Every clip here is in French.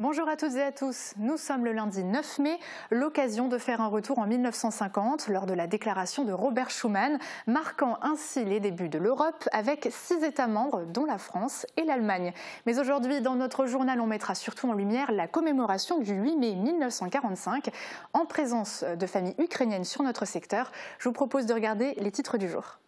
Bonjour à toutes et à tous, nous sommes le lundi 9 mai, l'occasion de faire un retour en 1950 lors de la déclaration de Robert Schuman, marquant ainsi les débuts de l'Europe avec 6 États membres dont la France et l'Allemagne. Mais aujourd'hui dans notre journal on mettra surtout en lumière la commémoration du 8 mai 1945 en présence de familles ukrainiennes sur notre secteur. Je vous propose de regarder les titres du jour.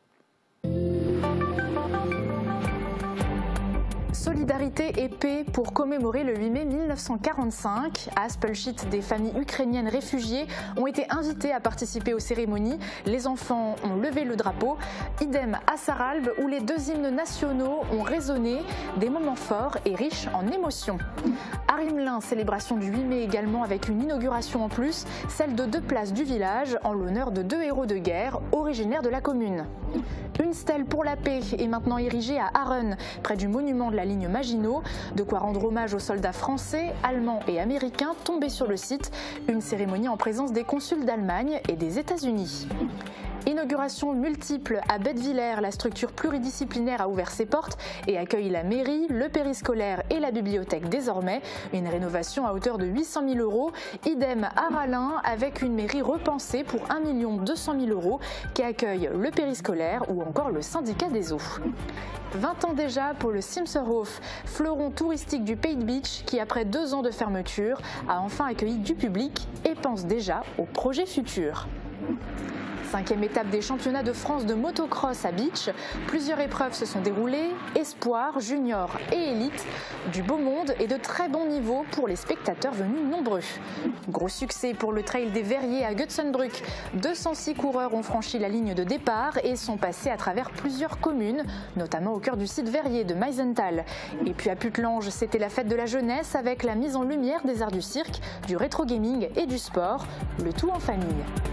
Solidarité et paix pour commémorer le 8 mai 1945. À Aspelchit, des familles ukrainiennes réfugiées ont été invitées à participer aux cérémonies. Les enfants ont levé le drapeau. Idem à Saralbe, où les 2 hymnes nationaux ont résonné. Des moments forts et riches en émotions. À Rimelin, célébration du 8 mai également avec une inauguration en plus, celle de 2 places du village en l'honneur de 2 héros de guerre originaires de la commune. Une stèle pour la paix est maintenant érigée à Aaren, près du monument de la ligne Maginot, de quoi rendre hommage aux soldats français, allemands et américains tombés sur le site. Une cérémonie en présence des consuls d'Allemagne et des États-Unis. Inauguration multiple à Bettwiller, la structure pluridisciplinaire a ouvert ses portes et accueille la mairie, le périscolaire et la bibliothèque désormais. Une rénovation à hauteur de 800 000 €. Idem à Rallin avec une mairie repensée pour 1 200 000 € qui accueille le périscolaire ou encore le syndicat des eaux. 20 ans déjà pour le Simserhof, fleuron touristique du Pays de Beach qui, après 2 ans de fermeture, a enfin accueilli du public et pense déjà aux projets futurs. 5e étape des championnats de France de motocross à Beach. Plusieurs épreuves se sont déroulées, espoir, junior et élite. Du beau monde et de très bons niveaux pour les spectateurs venus nombreux. Gros succès pour le trail des Verriers à Götzenbrück. 206 coureurs ont franchi la ligne de départ et sont passés à travers plusieurs communes, notamment au cœur du site Verrier de Meisenthal. Et puis à Puttelange, c'était la fête de la jeunesse avec la mise en lumière des arts du cirque, du rétro gaming et du sport, le tout en famille.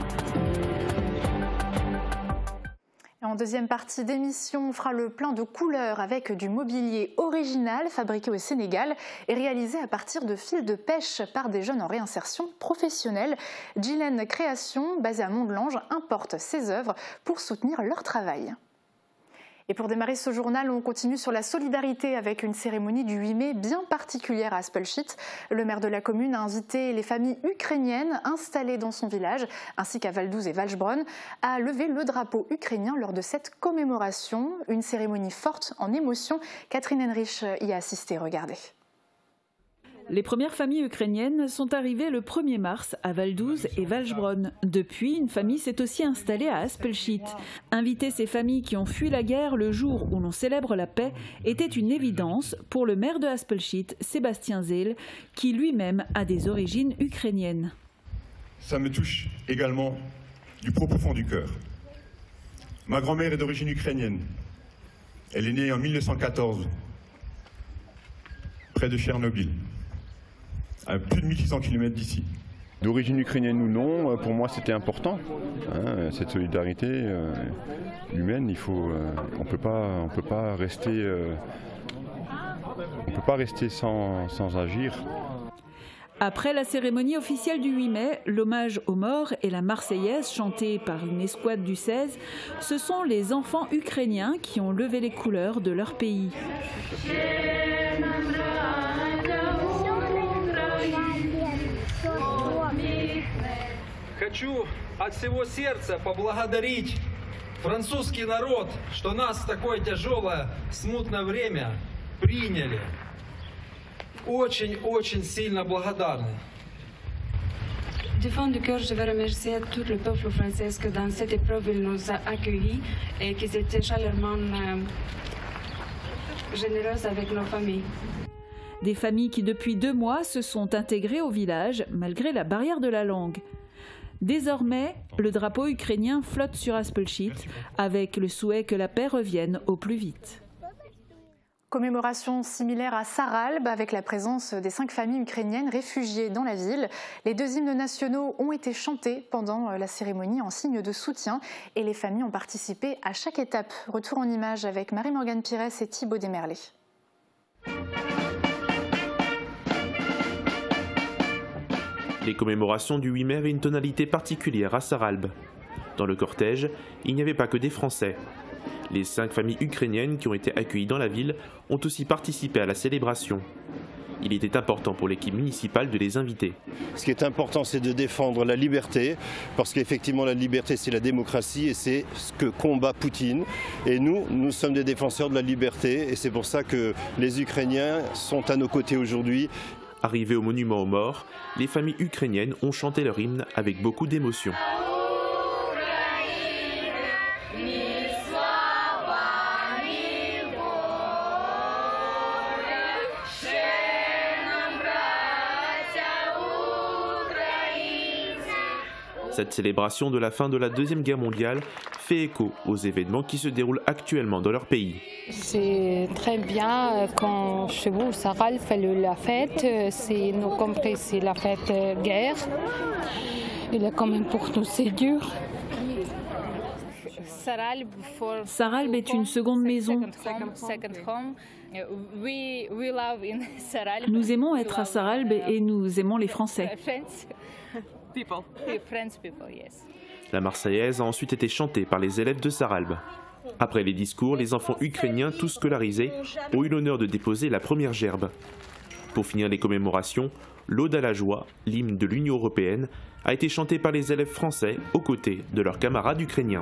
En deuxième partie d'émission, on fera le plein de couleurs avec du mobilier original fabriqué au Sénégal et réalisé à partir de fils de pêche par des jeunes en réinsertion professionnelle. Gillen Création, basée à Mont-de-Lange, importe ses œuvres pour soutenir leur travail. Et pour démarrer ce journal, on continue sur la solidarité avec une cérémonie du 8 mai bien particulière à Aspelchit. Le maire de la commune a invité les familles ukrainiennes installées dans son village, ainsi qu'à Valdouze et Walchbronn, à lever le drapeau ukrainien lors de cette commémoration. Une cérémonie forte en émotion. Catherine Henrich y a assisté, regardez. Les premières familles ukrainiennes sont arrivées le 1er mars à Valdouze et Walchbronn. Depuis, une famille s'est aussi installée à Aspelchit. Inviter ces familles qui ont fui la guerre le jour où l'on célèbre la paix était une évidence pour le maire de Aspelchit, Sébastien Zehl, qui lui-même a des origines ukrainiennes. Ça me touche également du plus profond du cœur. Ma grand-mère est d'origine ukrainienne. Elle est née en 1914, près de Tchernobyl, à plus de 1600 km d'ici. D'origine ukrainienne ou non, pour moi c'était important. Cette solidarité humaine, on peut pas rester sans agir. Après la cérémonie officielle du 8 mai, l'hommage aux morts et la Marseillaise chantée par une escouade du 16, ce sont les enfants ukrainiens qui ont levé les couleurs de leur pays. Хочу от всего сердца поблагодарить французский народ, что нас в такое тяжелое, смутное время приняли. Очень сильно благодарны. Du fond du cœur, je veux remercier tout le peuple français que dans cette épreuve, il nous a accueillis et qu'ils étaient chaleureusement généreux avec nos familles. Des familles qui depuis 2 mois se sont intégrées au village malgré la barrière de la langue. Désormais, le drapeau ukrainien flotte sur Aspelchit avec le souhait que la paix revienne au plus vite. Commémoration similaire à Saralbe avec la présence des 5 familles ukrainiennes réfugiées dans la ville. Les 2 hymnes nationaux ont été chantés pendant la cérémonie en signe de soutien et les familles ont participé à chaque étape. Retour en images avec Marie-Morgane Pires et Thibaut Desmerlet. Les commémorations du 8 mai avaient une tonalité particulière à Saralbe. Dans le cortège, il n'y avait pas que des Français. Les 5 familles ukrainiennes qui ont été accueillies dans la ville ont aussi participé à la célébration. Il était important pour l'équipe municipale de les inviter. Ce qui est important, c'est de défendre la liberté, parce qu'effectivement la liberté c'est la démocratie et c'est ce que combat Poutine. Et nous sommes des défenseurs de la liberté et c'est pour ça que les Ukrainiens sont à nos côtés aujourd'hui. Arrivés au monument aux morts, les familles ukrainiennes ont chanté leur hymne avec beaucoup d'émotion. Cette célébration de la fin de la Deuxième Guerre mondiale fait écho aux événements qui se déroulent actuellement dans leur pays. C'est très bien quand chez vous, Sarral fait la fête, nous compris c'est la fête guerre. Il est quand même pour nous c'est dur. Sarralbe est une seconde maison. Nous aimons être à Sarralbe et nous aimons les Français. La Marseillaise a ensuite été chantée par les élèves de Sarralbe. Après les discours, les enfants ukrainiens, tous scolarisés, ont eu l'honneur de déposer la première gerbe. Pour finir les commémorations, l'Aude à la joie, l'hymne de l'Union européenne, a été chantée par les élèves français aux côtés de leurs camarades ukrainiens.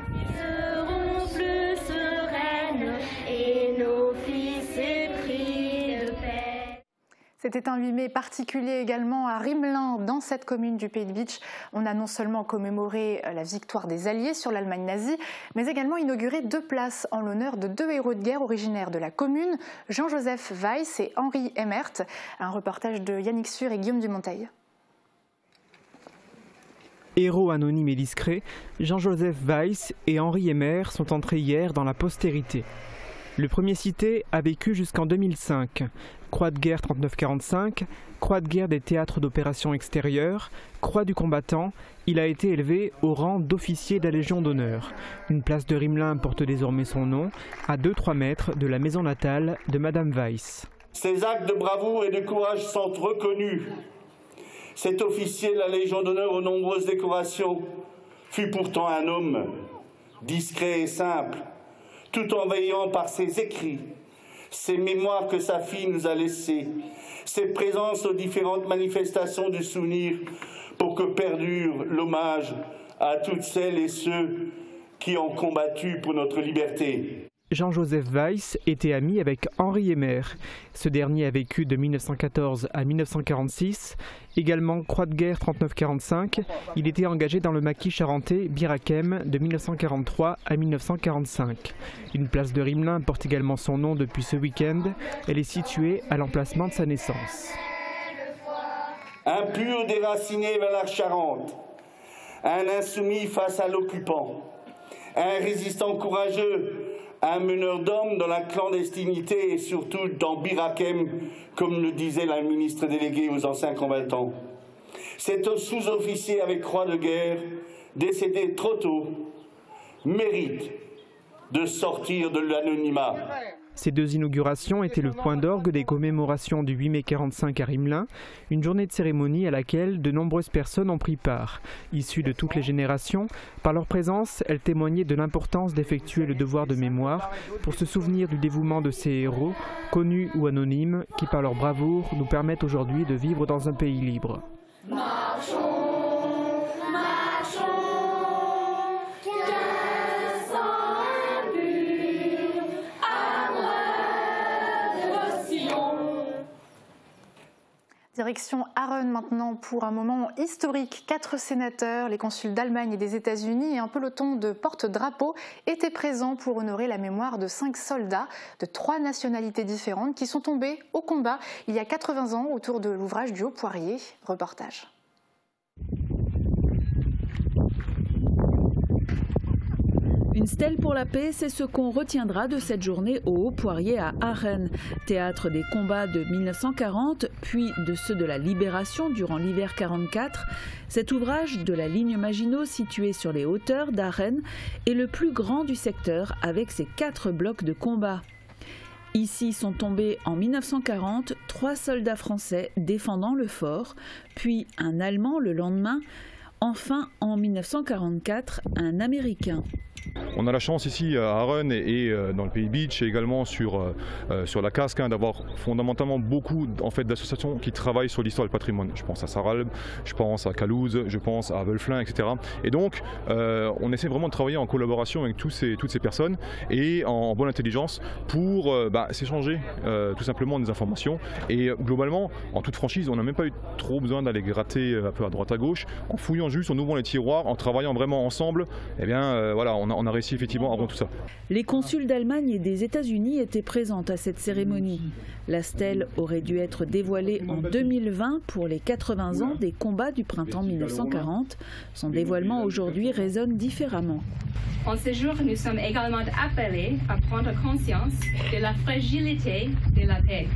C'était un 8 mai particulier également à Rimelin, dans cette commune du Pays de Bitche. On a non seulement commémoré la victoire des Alliés sur l'Allemagne nazie, mais également inauguré 2 places en l'honneur de 2 héros de guerre originaires de la commune, Jean-Joseph Weiss et Henri Emmert. Un reportage de Yannick Sur et Guillaume Dumonteil. Héros anonymes et discrets, Jean-Joseph Weiss et Henri Emmert sont entrés hier dans la postérité. Le premier cité a vécu jusqu'en 2005. Croix de guerre 39-45, croix de guerre des théâtres d'opérations extérieures, croix du combattant, il a été élevé au rang d'officier de la Légion d'honneur. Une place de Rimelin porte désormais son nom, à 2-3 mètres de la maison natale de Madame Weiss. Ces actes de bravoure et de courage sont reconnus. Cet officier de la Légion d'honneur aux nombreuses décorations fut pourtant un homme discret et simple, tout en veillant par ses écrits, ses mémoires que sa fille nous a laissées, ses présences aux différentes manifestations du souvenir pour que perdure l'hommage à toutes celles et ceux qui ont combattu pour notre liberté. Jean-Joseph Weiss était ami avec Henri Emmert. Ce dernier a vécu de 1914 à 1946. Également croix de guerre 39-45, il était engagé dans le maquis charentais Birakem de 1943 à 1945. Une place de Rimelin porte également son nom depuis ce week-end. Elle est située à l'emplacement de sa naissance. Un pur déraciné vers la Charente, un insoumis face à l'occupant, un résistant courageux, un meneur d'hommes dans la clandestinité et surtout dans Birakem, comme le disait la ministre déléguée aux anciens combattants. Cet sous-officier avec croix de guerre, décédé trop tôt, mérite de sortir de l'anonymat. Ces 2 inaugurations étaient le point d'orgue des commémorations du 8 mai 45 à Rimelin, une journée de cérémonie à laquelle de nombreuses personnes ont pris part. Issues de toutes les générations, par leur présence, elles témoignaient de l'importance d'effectuer le devoir de mémoire pour se souvenir du dévouement de ces héros, connus ou anonymes, qui par leur bravoure nous permettent aujourd'hui de vivre dans un pays libre. Direction Arren maintenant pour un moment historique. 4 sénateurs, les consuls d'Allemagne et des États-Unis et un peloton de porte-drapeaux étaient présents pour honorer la mémoire de 5 soldats de 3 nationalités différentes qui sont tombés au combat il y a 80 ans autour de l'ouvrage du Haut-Poirier. Reportage. Une stèle pour la paix, c'est ce qu'on retiendra de cette journée au Haut-Poirier à Arren, théâtre des combats de 1940, puis de ceux de la Libération durant l'hiver 44. Cet ouvrage de la ligne Maginot, situé sur les hauteurs d'Arren, est le plus grand du secteur avec ses 4 blocs de combat. Ici sont tombés en 1940 3 soldats français défendant le fort, puis un Allemand le lendemain, enfin en 1944 un Américain. On a la chance ici à Arun et dans le Pays Beach et également sur la Casque d'avoir fondamentalement beaucoup d'associations qui travaillent sur l'histoire du patrimoine. Je pense à Saralbe, je pense à Calouze, je pense à Velflin, etc. Et donc on essaie vraiment de travailler en collaboration avec toutes ces personnes et en bonne intelligence pour s'échanger tout simplement des informations. Et globalement, en toute franchise, on n'a même pas eu trop besoin d'aller gratter un peu à droite à gauche. En fouillant juste, en ouvrant les tiroirs, en travaillant vraiment ensemble, eh bien voilà, on a réussi effectivement à rendre tout ça. Les consuls d'Allemagne et des États-Unis étaient présents à cette cérémonie. La stèle aurait dû être dévoilée en 2020 pour les 80 ans des combats du printemps 1940. Son dévoilement aujourd'hui résonne différemment. En ce jour, nous sommes également appelés à prendre conscience de la fragilité de la paix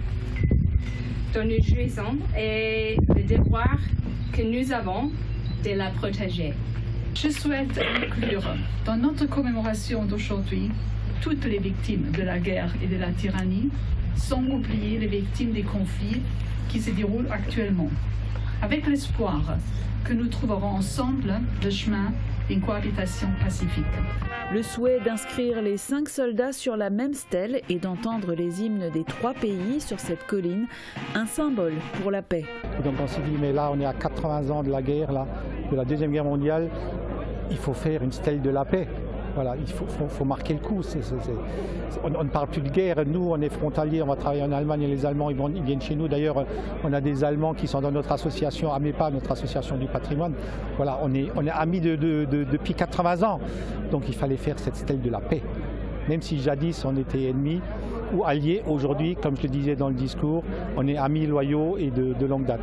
dont nous jouissons et le devoir que nous avons de la protéger. Je souhaite inclure dans notre commémoration d'aujourd'hui toutes les victimes de la guerre et de la tyrannie, sans oublier les victimes des conflits qui se déroulent actuellement, avec l'espoir que nous trouverons ensemble le chemin d'une cohabitation pacifique. Le souhait d'inscrire les 5 soldats sur la même stèle et d'entendre les hymnes des 3 pays sur cette colline, un symbole pour la paix. Et donc on s'est dit, mais là on est à 80 ans de la guerre, de la Deuxième Guerre mondiale, il faut faire une stèle de la paix. Voilà, il faut marquer le coup. On ne parle plus de guerre. Nous, on est frontaliers, on va travailler en Allemagne et les Allemands, ils viennent chez nous. D'ailleurs, on a des Allemands qui sont dans notre association, AMEPA, notre association du patrimoine. Voilà, on est amis depuis 80 ans. Donc il fallait faire cette stèle de la paix. Même si jadis on était ennemis ou alliés, aujourd'hui, comme je le disais dans le discours, on est amis loyaux et de longue date.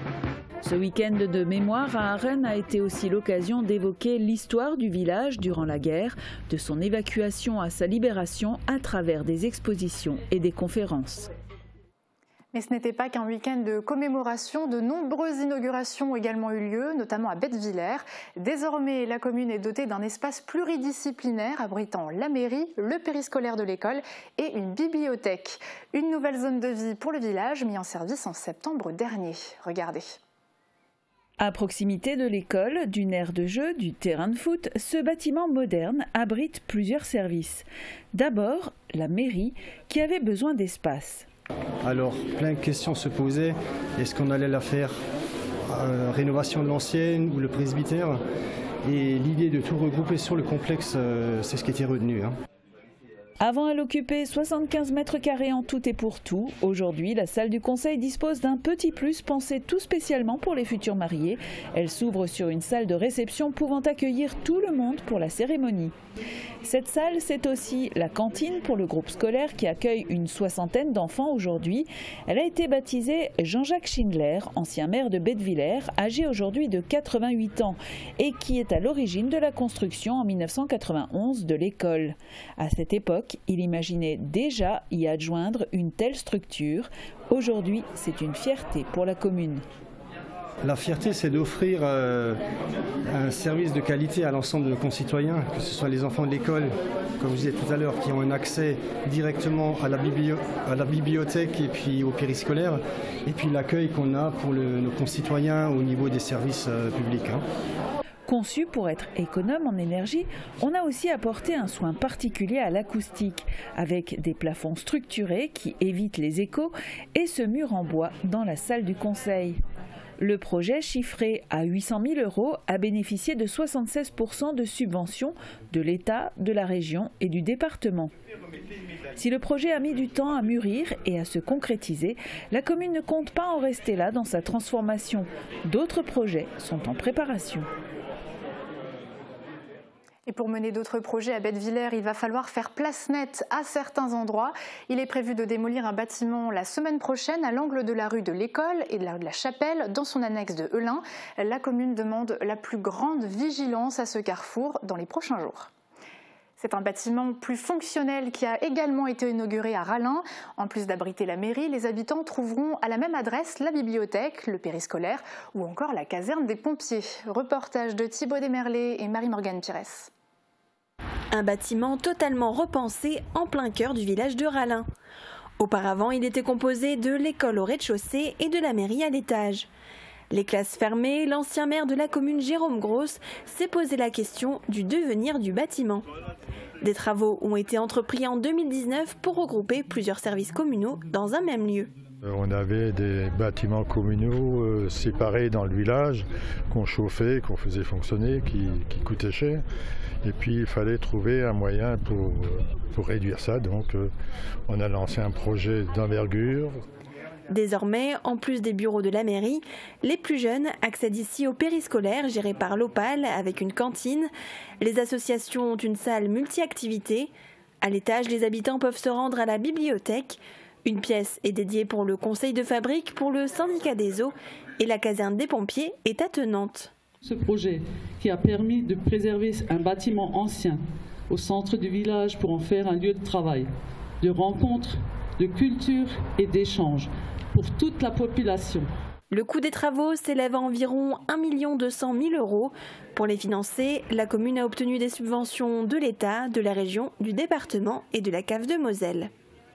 Ce week-end de mémoire à Arun a été aussi l'occasion d'évoquer l'histoire du village durant la guerre, de son évacuation à sa libération à travers des expositions et des conférences. Mais ce n'était pas qu'un week-end de commémoration, de nombreuses inaugurations ont également eu lieu, notamment à Bettwiller. Désormais, la commune est dotée d'un espace pluridisciplinaire abritant la mairie, le périscolaire de l'école et une bibliothèque. Une nouvelle zone de vie pour le village, mise en service en septembre dernier. Regardez. À proximité de l'école, d'une aire de jeu, du terrain de foot, ce bâtiment moderne abrite plusieurs services. D'abord, la mairie, qui avait besoin d'espace. Alors, plein de questions se posaient. Est-ce qu'on allait la faire rénovation de l'ancienne ou le presbytère? Et l'idée de tout regrouper sur le complexe, c'est ce qui était retenu. Avant, elle occupait 75 mètres carrés en tout et pour tout. Aujourd'hui, la salle du conseil dispose d'un petit plus pensé tout spécialement pour les futurs mariés. Elle s'ouvre sur une salle de réception pouvant accueillir tout le monde pour la cérémonie. Cette salle, c'est aussi la cantine pour le groupe scolaire qui accueille une 60aine d'enfants aujourd'hui. Elle a été baptisée Jean-Jacques Schindler, ancien maire de Bettwiller, âgé aujourd'hui de 88 ans et qui est à l'origine de la construction en 1991 de l'école. À cette époque, il imaginait déjà y adjoindre une telle structure. Aujourd'hui, c'est une fierté pour la commune. La fierté, c'est d'offrir un service de qualité à l'ensemble de nos concitoyens, que ce soit les enfants de l'école, comme je disais tout à l'heure, qui ont un accès directement à la bibliothèque et puis au périscolaire, et puis l'accueil qu'on a pour nos concitoyens au niveau des services publics. Conçu pour être économe en énergie, on a aussi apporté un soin particulier à l'acoustique, avec des plafonds structurés qui évitent les échos et ce mur en bois dans la salle du conseil. Le projet, chiffré à 800 000 €, a bénéficié de 76% de subventions de l'État, de la région et du département. Si le projet a mis du temps à mûrir et à se concrétiser, la commune ne compte pas en rester là dans sa transformation. D'autres projets sont en préparation. Et pour mener d'autres projets à Bettwiller, il va falloir faire place nette à certains endroits. Il est prévu de démolir un bâtiment la semaine prochaine à l'angle de la rue de l'École et de la rue de la Chapelle, dans son annexe de Heulin. La commune demande la plus grande vigilance à ce carrefour dans les prochains jours. C'est un bâtiment plus fonctionnel qui a également été inauguré à Rallin. En plus d'abriter la mairie, les habitants trouveront à la même adresse la bibliothèque, le périscolaire ou encore la caserne des pompiers. Reportage de Thibaut Desmerlet et Marie-Morgane Pires. Un bâtiment totalement repensé en plein cœur du village de Rallin. Auparavant, il était composé de l'école au rez-de-chaussée et de la mairie à l'étage. Les classes fermées, l'ancien maire de la commune Jérôme Gross s'est posé la question du devenir du bâtiment. Des travaux ont été entrepris en 2019 pour regrouper plusieurs services communaux dans un même lieu. On avait des bâtiments communaux séparés dans le village qu'on chauffait, qu'on faisait fonctionner, qui coûtaient cher. Et puis il fallait trouver un moyen pour réduire ça. Donc on a lancé un projet d'envergure. Désormais, en plus des bureaux de la mairie, les plus jeunes accèdent ici au périscolaire géré par l'Opale avec une cantine. Les associations ont une salle multi-activités. À l'étage, les habitants peuvent se rendre à la bibliothèque. Une pièce est dédiée pour le conseil de fabrique, pour le syndicat des eaux et la caserne des pompiers est attenante. Ce projet qui a permis de préserver un bâtiment ancien au centre du village pour en faire un lieu de travail, de rencontre, de culture et d'échange pour toute la population. Le coût des travaux s'élève à environ 1 200 000 €. Pour les financer, la commune a obtenu des subventions de l'État, de la région, du département et de la CAF de Moselle.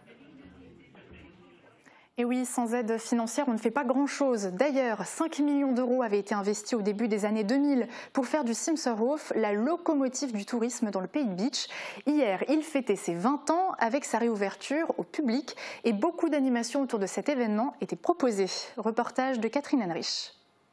Et oui, sans aide financière, on ne fait pas grand-chose. D'ailleurs, 5 millions d'euros avaient été investis au début des années 2000 pour faire du Simserhof la locomotive du tourisme dans le Pays Beach. Hier, il fêtait ses 20 ans avec sa réouverture au public et beaucoup d'animations autour de cet événement étaient proposées. Reportage de Catherine Henrich.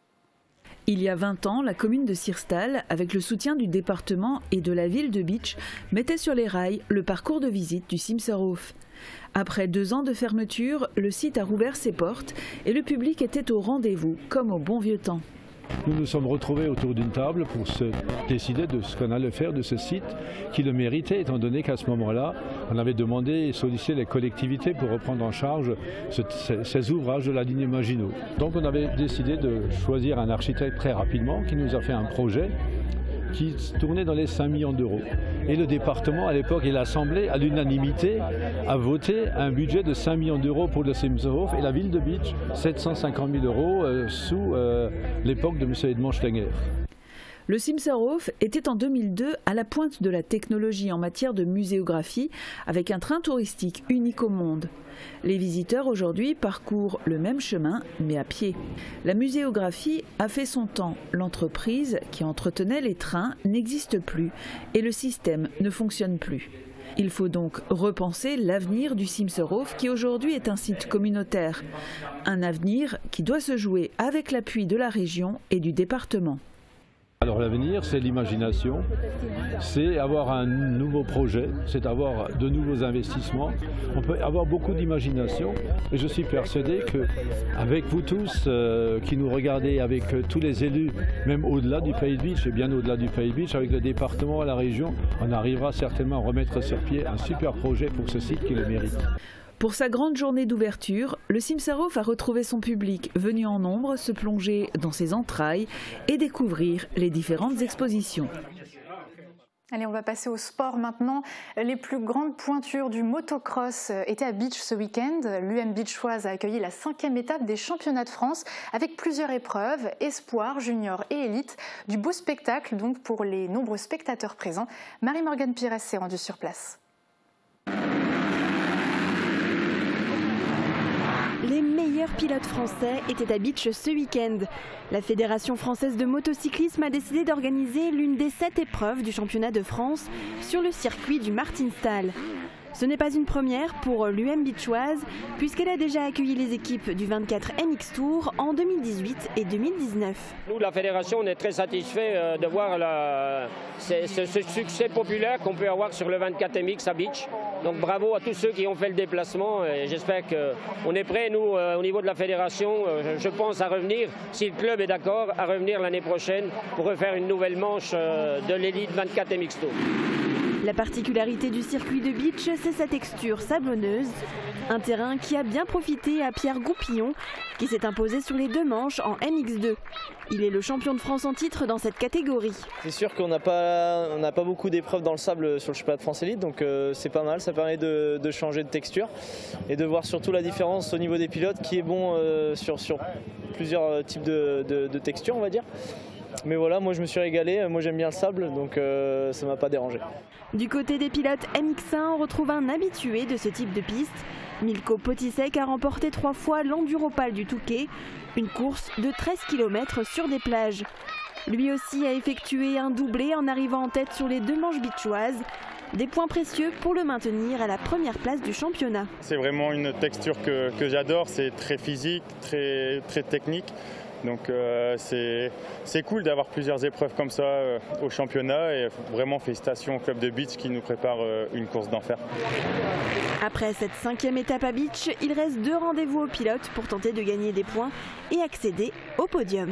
Il y a 20 ans, la commune de Sirstal, avec le soutien du département et de la ville de Beach, mettait sur les rails le parcours de visite du Simserhof. Après 2 ans de fermeture, le site a rouvert ses portes et le public était au rendez-vous, comme au bon vieux temps. Nous nous sommes retrouvés autour d'une table pour se décider de ce qu'on allait faire de ce site qui le méritait, étant donné qu'à ce moment-là, on avait demandé et sollicité les collectivités pour reprendre en charge ces ouvrages de la ligne Maginot. Donc on avait décidé de choisir un architecte très rapidement qui nous a fait un projet qui tournait dans les 5 millions d'euros. Et le département, à l'époque, et l'Assemblée, à l'unanimité, a voté un budget de 5 millions d'euros pour le Simserhof et la ville de Beach, 750 000 € sous l'époque de M. Edmond Stenger. Le Simserhof était en 2002 à la pointe de la technologie en matière de muséographie avec un train touristique unique au monde. Les visiteurs aujourd'hui parcourent le même chemin mais à pied. La muséographie a fait son temps. L'entreprise qui entretenait les trains n'existe plus et le système ne fonctionne plus. Il faut donc repenser l'avenir du Simserhof qui aujourd'hui est un site communautaire. Un avenir qui doit se jouer avec l'appui de la région et du département. Alors l'avenir, c'est l'imagination, c'est avoir un nouveau projet, c'est avoir de nouveaux investissements. On peut avoir beaucoup d'imagination et je suis persuadé qu'avec vous tous qui nous regardez, avec tous les élus, même au-delà du Pays Beach et bien au-delà du Pays Beach, avec le département et la région, on arrivera certainement à remettre sur pied un super projet pour ce site qui le mérite. Pour sa grande journée d'ouverture, le Simserhof a retrouvé son public venu en nombre se plonger dans ses entrailles et découvrir les différentes expositions. Allez, on va passer au sport maintenant. Les plus grandes pointures du motocross étaient à Beach ce week-end. L'UM Beachoise a accueilli la 5e étape des championnats de France avec plusieurs épreuves, espoir, junior et élite. Du beau spectacle donc pour les nombreux spectateurs présents. Marie-Morgane Pires s'est rendue sur place. Les meilleurs pilotes français étaient à Beach ce week-end. La Fédération française de motocyclisme a décidé d'organiser l'une des 7 épreuves du championnat de France sur le circuit du Martinstal. Ce n'est pas une première pour l'UM Beachoise puisqu'elle a déjà accueilli les équipes du 24 MX Tour en 2018 et 2019. Nous, la fédération, on est très satisfait de voir ce succès populaire qu'on peut avoir sur le 24 MX à Beach. Donc bravo à tous ceux qui ont fait le déplacement et j'espère qu'on est prêts, nous, au niveau de la fédération, je pense à revenir, si le club est d'accord, à revenir l'année prochaine pour refaire une nouvelle manche de l'élite 24 MX Tour. La particularité du circuit de Beach, c'est sa texture sablonneuse. Un terrain qui a bien profité à Pierre Goupillon, qui s'est imposé sur les 2 manches en MX2. Il est le champion de France en titre dans cette catégorie. C'est sûr qu'on n'a pas beaucoup d'épreuves dans le sable sur le championnat de France Élite, donc c'est pas mal, ça permet de changer de texture et de voir surtout la différence au niveau des pilotes qui est bon sur plusieurs types de textures, on va dire. Mais voilà, moi je me suis régalé, moi j'aime bien le sable, donc ça m'a pas dérangé. Du côté des pilotes MX1, on retrouve un habitué de ce type de piste. Milko Potisek a remporté 3 fois l'Enduropal du Touquet, une course de 13 km sur des plages. Lui aussi a effectué un doublé en arrivant en tête sur les 2 manches bichoises. Des points précieux pour le maintenir à la première place du championnat. C'est vraiment une texture que j'adore, c'est très physique, très technique. Donc c'est cool d'avoir plusieurs épreuves comme ça au championnat et vraiment félicitations au club de beach qui nous prépare une course d'enfer. Après cette 5e étape à beach, il reste 2 rendez-vous aux pilotes pour tenter de gagner des points et accéder au podium.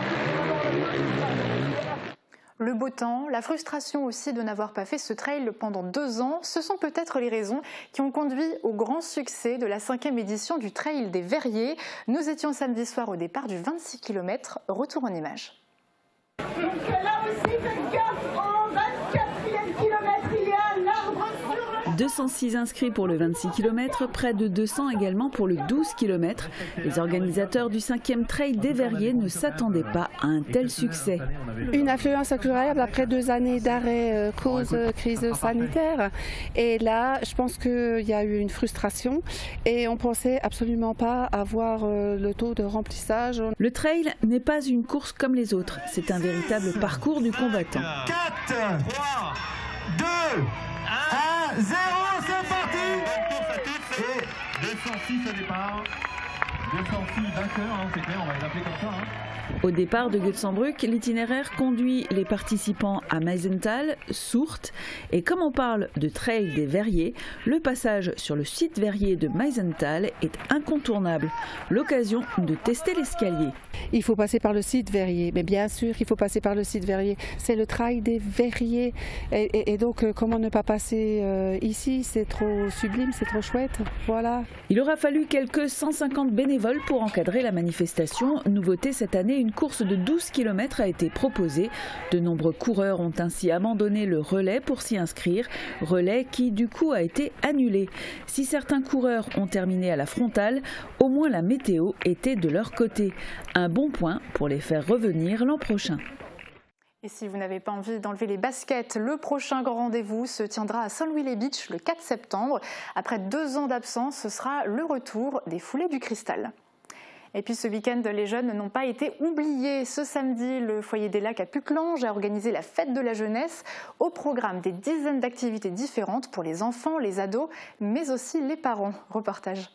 Le beau temps, la frustration aussi de n'avoir pas fait ce trail pendant 2 ans, ce sont peut-être les raisons qui ont conduit au grand succès de la 5e édition du Trail des Verriers. Nous étions samedi soir au départ du 26 km, retour en images. Donc là aussi, faites gaffe, au 24e kilomètre, il y a un arbre sur le... 206 inscrits pour le 26 km, près de 200 également pour le 12 km. Les organisateurs du 5e Trail des Verriers ne s'attendaient pas à un tel succès. Une affluence incroyable après 2 années d'arrêt cause crise sanitaire. Et là, je pense qu'il y a eu une frustration et on ne pensait absolument pas avoir le taux de remplissage. Le trail n'est pas une course comme les autres, c'est un véritable parcours du combattant. 4, 3, 2, 1, 0, c'est parti. Et 206 au départ, 206 vainqueurs, c'est clair, on va les appeler comme ça. Au départ de Götzenbrück, l'itinéraire conduit les participants à Meisenthal, Sourtes, et comme on parle de trail des Verriers, le passage sur le site verrier de Meisenthal est incontournable, l'occasion de tester l'escalier. Il faut passer par le site verrier, mais bien sûr il faut passer par le site verrier, c'est le trail des Verriers, et donc comment ne pas passer ici, c'est trop sublime, c'est trop chouette, voilà. Il aura fallu quelques 150 bénévoles pour encadrer la manifestation. Nouveauté cette année, une course de 12 km a été proposée. De nombreux coureurs ont ainsi abandonné le relais pour s'y inscrire, relais qui du coup a été annulé. Si certains coureurs ont terminé à la frontale, au moins la météo était de leur côté. Un bon point pour les faire revenir l'an prochain. Et si vous n'avez pas envie d'enlever les baskets, le prochain grand rendez-vous se tiendra à Sunwiley Beach le 4 septembre. Après 2 ans d'absence, ce sera le retour des Foulées du Cristal. Et puis ce week-end, les jeunes n'ont pas été oubliés. Ce samedi, le foyer des Lacs à Puclange a organisé la fête de la jeunesse. Au programme, des dizaines d'activités différentes pour les enfants, les ados, mais aussi les parents. Reportage.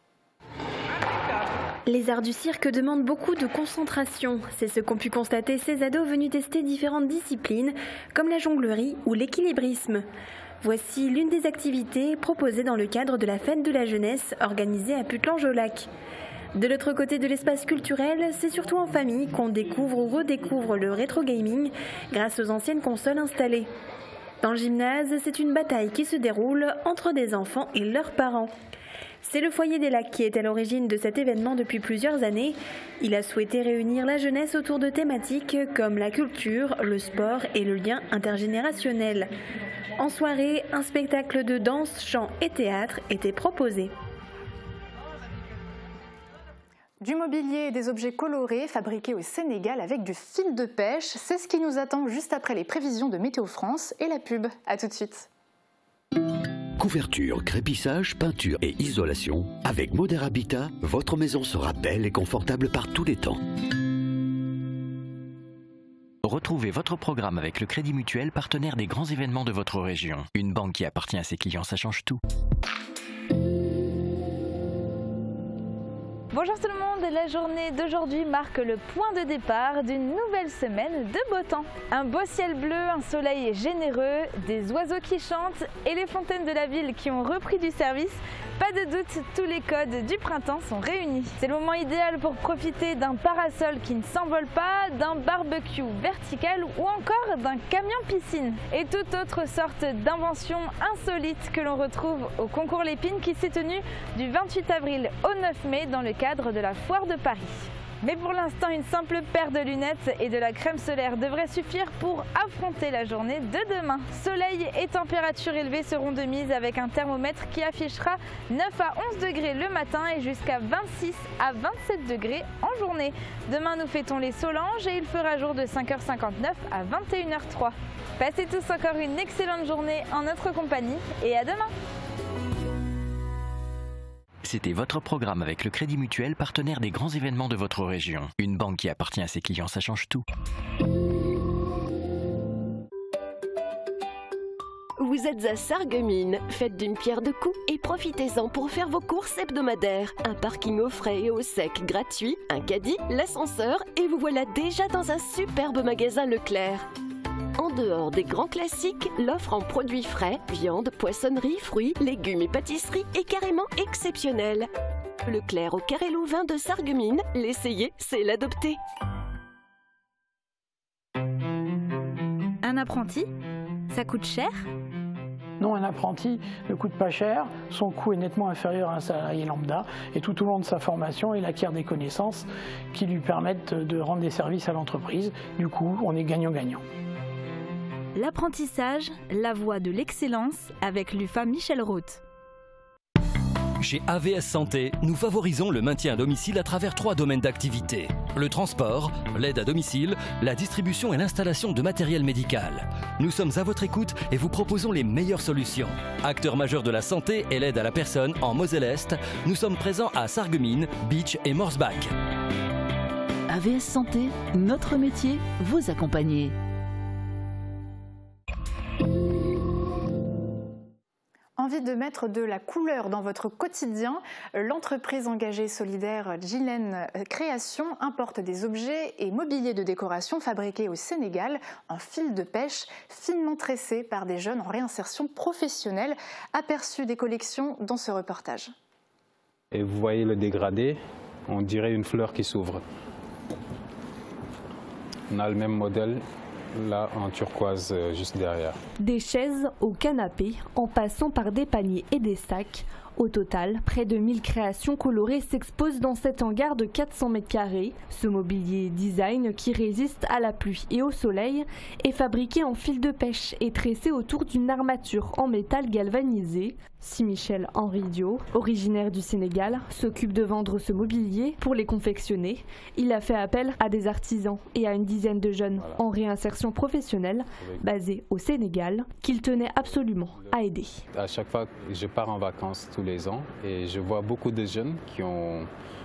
Les arts du cirque demandent beaucoup de concentration. C'est ce qu'ont pu constater ces ados venus tester différentes disciplines, comme la jonglerie ou l'équilibrisme. Voici l'une des activités proposées dans le cadre de la fête de la jeunesse organisée à Puclange-au-Lac. De l'autre côté de l'espace culturel, c'est surtout en famille qu'on découvre ou redécouvre le rétro gaming grâce aux anciennes consoles installées. Dans le gymnase, c'est une bataille qui se déroule entre des enfants et leurs parents. C'est le foyer des Lacs qui est à l'origine de cet événement depuis plusieurs années. Il a souhaité réunir la jeunesse autour de thématiques comme la culture, le sport et le lien intergénérationnel. En soirée, un spectacle de danse, chant et théâtre était proposé. Du mobilier et des objets colorés fabriqués au Sénégal avec du fil de pêche, c'est ce qui nous attend juste après les prévisions de Météo France et la pub. A tout de suite. Couverture, crépissage, peinture et isolation. Avec Moder Habitat, votre maison sera belle et confortable par tous les temps. Retrouvez votre programme avec le Crédit Mutuel, partenaire des grands événements de votre région. Une banque qui appartient à ses clients, ça change tout. Bonjour tout le monde, la journée d'aujourd'hui marque le point de départ d'une nouvelle semaine de beau temps. Un beau ciel bleu, un soleil généreux, des oiseaux qui chantent et les fontaines de la ville qui ont repris du service. Pas de doute, tous les codes du printemps sont réunis. C'est le moment idéal pour profiter d'un parasol qui ne s'envole pas, d'un barbecue vertical ou encore d'un camion piscine. Et toute autre sorte d'invention insolite que l'on retrouve au concours Lépine qui s'est tenu du 28 avril au 9 mai dans le cadre de la Foire de Paris. Mais pour l'instant, une simple paire de lunettes et de la crème solaire devrait suffire pour affronter la journée de demain. Soleil et température élevée seront de mise avec un thermomètre qui affichera 9 à 11 degrés le matin et jusqu'à 26 à 27 degrés en journée. Demain, nous fêtons les Solanges et il fera jour de 5h59 à 21h03. Passez tous encore une excellente journée en notre compagnie et à demain. C'était votre programme avec le Crédit Mutuel, partenaire des grands événements de votre région. Une banque qui appartient à ses clients, ça change tout. Vous êtes à Sarreguemines, faites d'une pierre deux coups et profitez-en pour faire vos courses hebdomadaires. Un parking au frais et au sec gratuit, un caddie, l'ascenseur et vous voilà déjà dans un superbe magasin Leclerc. En dehors des grands classiques, l'offre en produits frais, viande, poissonnerie, fruits, légumes et pâtisseries est carrément exceptionnelle. Leclerc au Carré Louvain de Sarreguemines, l'essayer, c'est l'adopter. Un apprenti, ça coûte cher ? Non, un apprenti ne coûte pas cher, son coût est nettement inférieur à un salarié lambda et tout au long de sa formation, il acquiert des connaissances qui lui permettent de rendre des services à l'entreprise. Du coup, on est gagnant-gagnant. L'apprentissage, la voie de l'excellence avec l'UFA Michel Roth. Chez AVS Santé, nous favorisons le maintien à domicile à travers 3 domaines d'activité. Le transport, l'aide à domicile, la distribution et l'installation de matériel médical. Nous sommes à votre écoute et vous proposons les meilleures solutions. Acteur majeur de la santé et l'aide à la personne en Moselle-Est, nous sommes présents à Sarreguemines, Beach et Morsbach. AVS Santé, notre métier, vous accompagner. Envie de mettre de la couleur dans votre quotidien, l'entreprise engagée solidaire Gillen Création importe des objets et mobilier de décoration fabriqués au Sénégal en fil de pêche finement tressés par des jeunes en réinsertion professionnelle. Aperçu des collections dans ce reportage. Et vous voyez le dégradé, on dirait une fleur qui s'ouvre. On a le même modèle là en turquoise juste derrière. Des chaises au canapé, en passant par des paniers et des sacs. Au total, près de 1000 créations colorées s'exposent dans cet hangar de 400 m². Ce mobilier design qui résiste à la pluie et au soleil est fabriqué en fil de pêche et tressé autour d'une armature en métal galvanisé. Si Michel Henri Dio, originaire du Sénégal, s'occupe de vendre ce mobilier pour les confectionner, il a fait appel à des artisans et à une dizaine de jeunes en réinsertion professionnelle basés au Sénégal qu'il tenait absolument à aider. À chaque fois, je pars en vacances tous les ans et je vois beaucoup de jeunes qui ont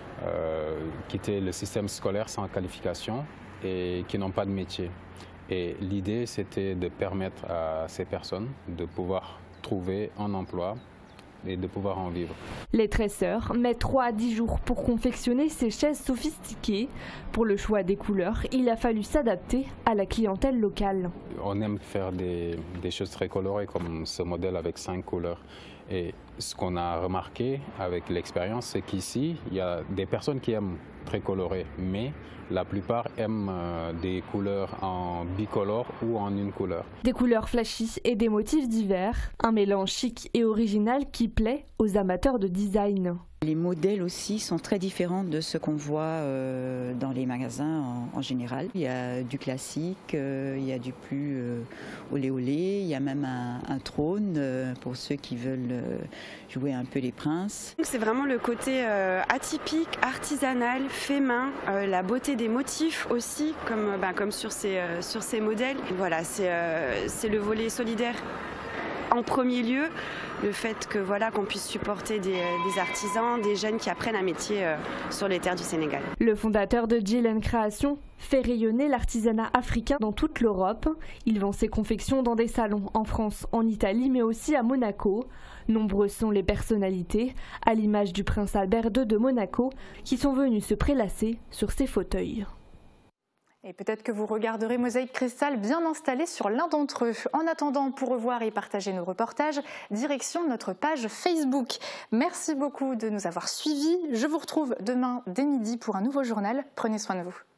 quitté le système scolaire sans qualification et qui n'ont pas de métier. Et l'idée, c'était de permettre à ces personnes de pouvoir trouver un emploi et de pouvoir en vivre. Les tresseurs mettent 3 à 10 jours pour confectionner ces chaises sophistiquées. Pour le choix des couleurs, il a fallu s'adapter à la clientèle locale. On aime faire des choses très colorées comme ce modèle avec 5 couleurs. Et ce qu'on a remarqué avec l'expérience, c'est qu'ici, il y a des personnes qui aiment très coloré, mais la plupart aiment des couleurs en bicolore ou en une couleur. Des couleurs flashy et des motifs divers, un mélange chic et original qui plaît aux amateurs de design. Les modèles aussi sont très différents de ce qu'on voit dans les magasins en général. Il y a du classique, il y a du plus olé olé, il y a même un trône pour ceux qui veulent jouer un peu les princes. C'est vraiment le côté atypique, artisanal, fait main, la beauté des motifs aussi, comme sur ces modèles. Voilà, c'est le volet solidaire en premier lieu. Le fait que qu'on puisse supporter des artisans, des jeunes qui apprennent un métier sur les terres du Sénégal. Le fondateur de Gillen Création fait rayonner l'artisanat africain dans toute l'Europe. Il vend ses confections dans des salons en France, en Italie, mais aussi à Monaco. Nombreuses sont les personnalités, à l'image du prince Albert II de Monaco, qui sont venus se prélasser sur ses fauteuils. Et peut-être que vous regarderez Mosaïque Cristal bien installé sur l'un d'entre eux. En attendant, pour revoir et partager nos reportages, direction notre page Facebook. Merci beaucoup de nous avoir suivis. Je vous retrouve demain dès midi pour un nouveau journal. Prenez soin de vous.